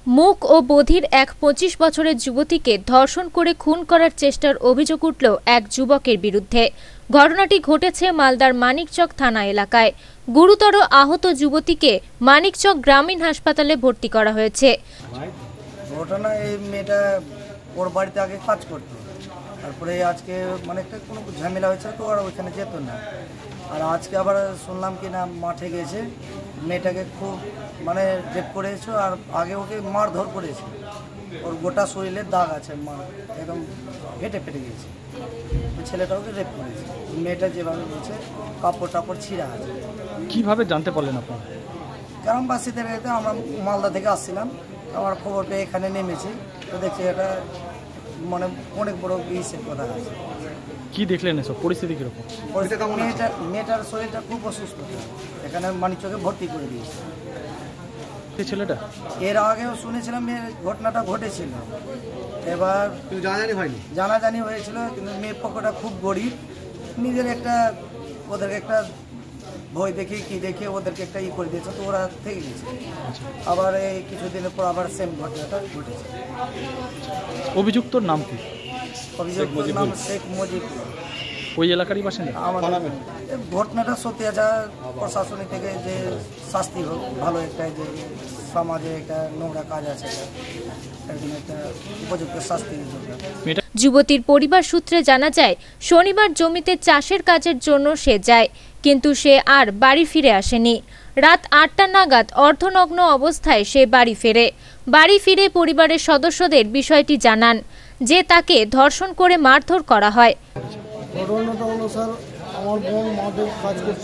মুখ ও বধির এক 25 বছরের যুবতীকে ধর্ষণ করে খুন করার চেষ্টার অভিযোগ উঠল এক যুবকের বিরুদ্ধে। ঘটনাটি ঘটেছে মালদার মানিকচক থানা এলাকায়। গুরুতর আহত যুবতীকে মানিকচক গ্রামীণ হাসপাতালে ভর্তি করা হয়েছে। ঘটনা এই মেয়েটা ওর বাড়িতে আগে কাজ করতো, তারপরে আজকে মানে একটা কোনো ঝামেলা হয়েছে তো আর ওইখানে যেত না। আর আজকে আবার শুনলাম কি না মাঠে গেছে, মেয়েটাকে খুব মানে রেপ করেছে আর আগে ওকে মারধর করেছে। ওর গোটা শরীরে দাগ আছে, একদম হেঁটে ফেটে গেছে। ছেলেটা ওকে রেপ করেছে। মেয়েটা যেভাবে বলছে কাপড় টাপড় ছিঁড়া আছে। কিভাবে জানতে পারলেন আপনারা? গ্রামবাসীদের এতে আমরা মালদা থেকে আসছিলাম, আমার খবর পেয়ে এখানে নেমেছি, তো দেখছি এটা মানে অনেক বড় বিষের কথা আছে। কি দেখলেন এসব পরিস্থিতি কিরকম? মেয়েটার শরীরটা খুব অসুস্থ, এখানে মানিকচকে ভর্তি করে দিয়েছে। ছেলেটা এর আগেও শুনেছিলাম মেয়ের ঘটনাটা ঘটেছিল, এবার জানাজানি হয়েছিল, কিন্তু মেয়ের পক্ষটা খুব গরিব, নিজের একটা ওদেরকে একটা ভয় দেখে কি দেখে ওদেরকে একটা করে দিয়েছে, তো ওরা থেকে গেছে। আবার এই কিছুদিনের পর আবার সেম ঘটনাটা ঘটেছে। অভিযুক্তর নাম কি? অভিযুক্তর নাম শেখ মুজিব। ওই এলাকারই বাসিন্দা? ঘটনাটা সত্যি আছে, প্রশাসনিক থেকে যে শাস্তি হোক, ভালো একটা যে সমাজে একটা নোংরা কাজ আছে, একটা উপযুক্ত শাস্তি। যুবতীর পরিবার সূত্রে জানা যায়, শনিবার জমিতে চাষের কাজের জন্য সে যায়, কিন্তু সে আর বাড়ি ফিরে আসেনি। রাত 8টা নাগাদ অর্ধনগ্ন অবস্থায় সে বাড়ি ফেরে। বাড়ি ফিরে পরিবারের সদস্যদের বিষয়টি জানান যে তাকে ধর্ষণ করে মারধর করা হয়। ঘটনাটা হলো স্যার, আমার বোন মাঠে কাজ করতে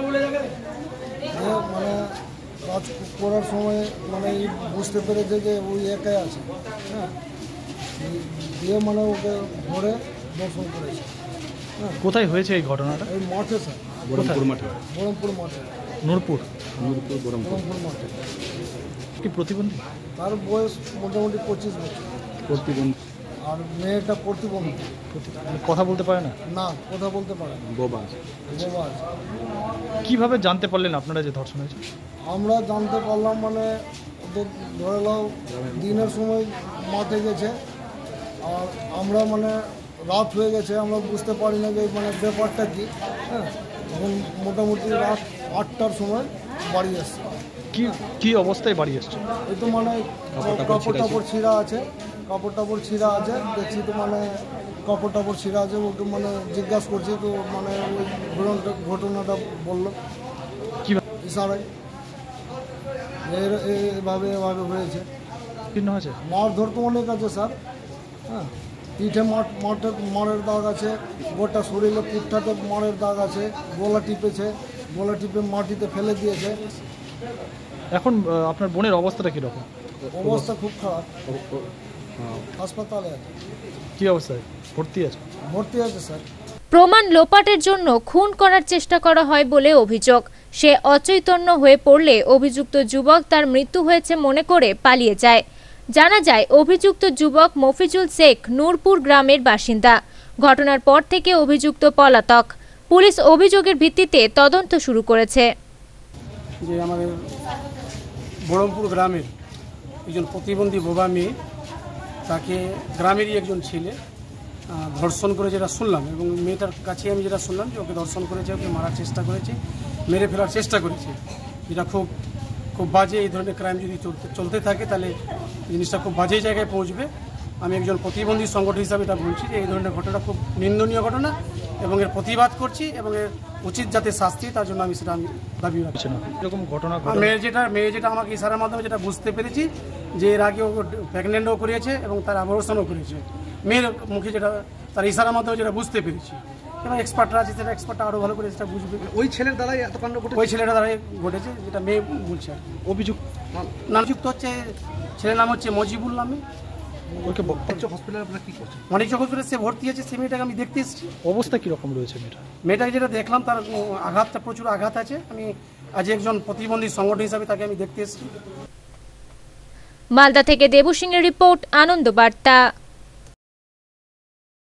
মানে কাজ করার সময় মানে বুঝতে পেরেছে যে ওই একাই আছে, হ্যাঁ, দিয়ে মানে ওকে ধরে দর্শন করেছে। কোথায় হয়েছে এই ঘটনাটা? এই মাঠে স্যার, বরমপুর মাঠে। বরমপুর মাঠে, নূরপুর বরমপুর মাঠে। কি প্রতিবন্ধী? তার বয়স মোটামুটি 25 বছর। প্রতিবন্ধী? আর মেয়েটা প্রতিবন্ধী। কথা বলতে পারে না? না, কথা বলতে পারে না, বোবা আছে। কিভাবে জানতে পারলেন আপনারা যে ধর্ষণ হয়েছে? আমরা জানতে পারলাম মানে ওদের ধরে নাও দিনের সময় মাঠে গেছে, আর আমরা মানে রাত হয়ে গেছে, আমরা বুঝতে পারি না যে মানে ব্যাপারটা কি। হ্যাঁ, তখন মোটামুটি রাত 8টার সময় বাড়ি আসছে। কি অবস্থায় বাড়ি আসছে? এই তো মানে কাপড় টাপড় ছিঁড়া আছে, কাপড় টাপড় ছিঁড়া আছে, দেখছি তো মানে কাপড় টাপড় ছিঁড়া আছে। ওকে মানে জিজ্ঞাসা করছি, তো মানে ওই ঘটনাটা বললো ইশারায়, এভাবে হয়েছে। মারধর তো অনেক আছে স্যার, হ্যাঁ, পিঠে মারের দাগ আছে, গোটা শরীরে পুটটাতে মারের দাগ আছে, গলা টিপেছে, গলা টিপে মাটিতে ফেলে দিয়েছে। এখন আপনার বোনের অবস্থাটা কীরকম? অবস্থা খুব খারাপ, হাসপাতালে আছে। কি অবস্থায় ভর্তি আছে? ভর্তি আছে স্যার। প্রমাণ লোপাটের জন্য খুন করার চেষ্টা করা হয় বলে অভিযোগ। সে অচৈতন্য হয়ে পড়লে অভিযুক্ত যুবক তার মৃত্যু হয়েছে মনে করে পালিয়ে যায়। জানা যায়, অভিযুক্ত যুবক মফিজুল শেখ নূরপুর গ্রামের বাসিন্দা। ঘটনার পর থেকে অভিযুক্ত পলাতক। পুলিশ অভিযোগের ভিত্তিতে তদন্ত শুরু করেছে। যে আমাদের বরমপুর গ্রামের একজন প্রতিবন্ধী বোবা মেয়ে, তাকে গ্রামেরই একজন ছেলে ধর্ষণ করে, যেটা শুনলাম, এবং মেয়েটার কাছে আমি যেটা শুনলাম যে ওকে ধর্ষণ করেছে, ওকে মারার চেষ্টা করেছে, মেরে ফেলার চেষ্টা করেছে। যেটা খুব বাজে। এই ধরনের ক্রাইম যদি চলতে থাকে তাহলে জিনিসটা খুব বাজে জায়গায় পৌঁছবে। আমি একজন প্রতিবন্ধী সংগঠন হিসাবে এটা বলছি যে এই ধরনের ঘটনা খুব নিন্দনীয় ঘটনা, এবং এর প্রতিবাদ করছি, এবং এর উচিত যাতে শাস্তি, তার জন্য আমি সেটা দাবি রাখছি। এরকম ঘটনা মেয়ে যেটা আমাকে ইশারার মাধ্যমে যেটা বুঝতে পেরেছি যে এর আগে ও প্রেগনেন্টও করেছে এবং তার অপারেশনও করেছে। মেয়ের মুখে যেটা তার ইশারার মাধ্যমে যেটা বুঝতে পেরেছি, এবং এক্সপার্টরা আছে, সেটা এক্সপার্টরা আরও ভালো করে সেটা বুঝবে। ওই ছেলের দ্বারাই এত কাণ্ড ঘটেছে? ওই ছেলেটা দ্বারাই ঘটেছে, যেটা মেয়ে বলছে। অভিযুক্ত নামযুক্ত হচ্ছে, ছেলের নাম হচ্ছে মজিবুল নামে। ওকে হসপিটালে আপনারা কি করছেন? মানিকচক হসপিটালে সে ভর্তি আছে। সে মেয়েটাকে আমি দেখতে এসেছি। অবস্থা কীরকম রয়েছে মেয়েটাকে যেটা দেখলাম, তার আঘাতটা প্রচুর আঘাত আছে। আমি আজ একজন প্রতিবন্ধী সংগঠন হিসাবে তাকে আমি দেখতে এসেছি। মালদা থেকে দেবু সিংহের রিপোর্ট, আনন্দ বার্তা।